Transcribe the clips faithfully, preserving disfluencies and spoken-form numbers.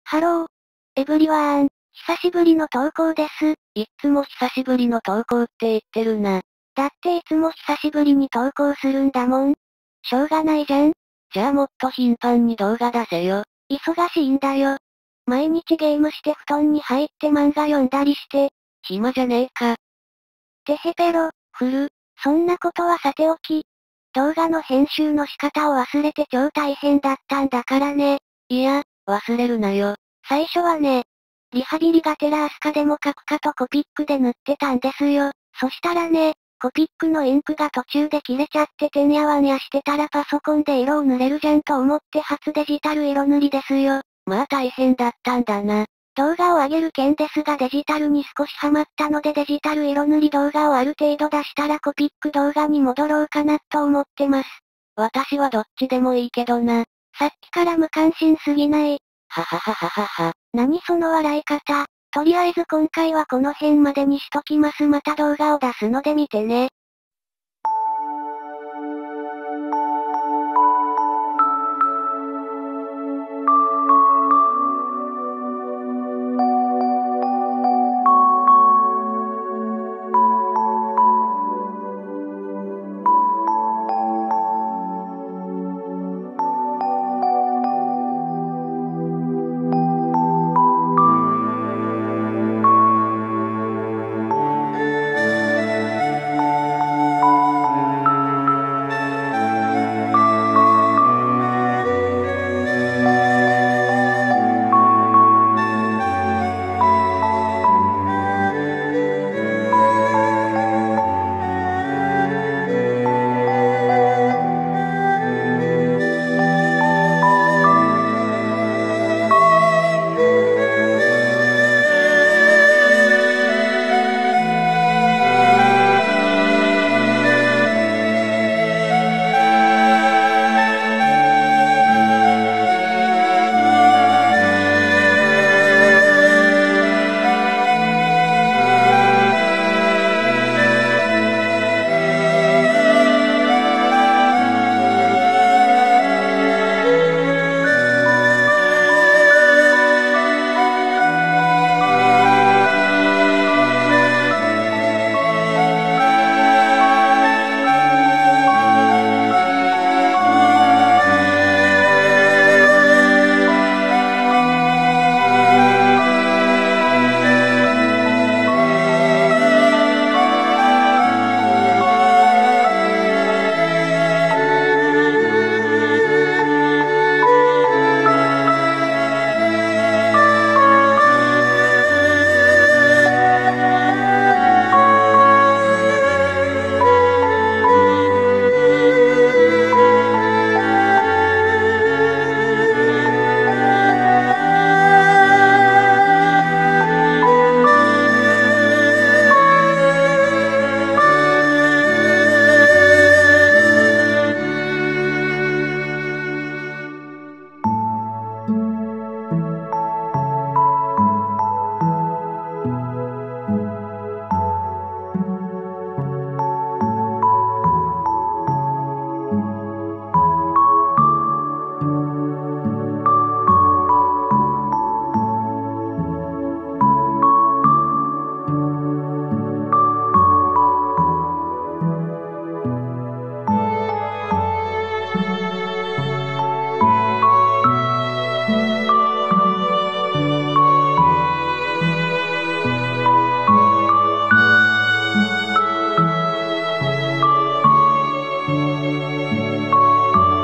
ハロー、エブリワーン、久しぶりの投稿です。 いっつも久しぶりの投稿って言ってるな。 だっていつも久しぶりに投稿するんだもん。しょうがないじゃん。 じゃあもっと頻繁に動画出せよ。 忙しいんだよ。毎日ゲームして布団に入って漫画読んだりして。 暇じゃねえか。 てへペロ、 ふる。 そんなことはさておき。動画の編集の仕方を忘れて超大変だったんだからね。 いや、忘れるなよ。 最初はね、リハビリがてらアスカでも書くかとコピックで塗ってたんですよ。そしたらね、コピックのインクが途中で切れちゃっててんやわんやしてたらパソコンで色を塗れるじゃんと思って初デジタル色塗りですよ。 まあ大変だったんだな。 動画を上げる件ですがデジタルに少しハマったのでデジタル色塗り動画をある程度出したらコピック動画に戻ろうかなと思ってます。 私はどっちでもいいけどな。 さっきから無関心すぎない。 はははははは。 何その笑い方。とりあえず今回はこの辺までにしときます。また動画を出すので見てね。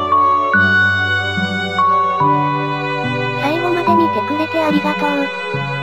最後まで見てくれてありがとう。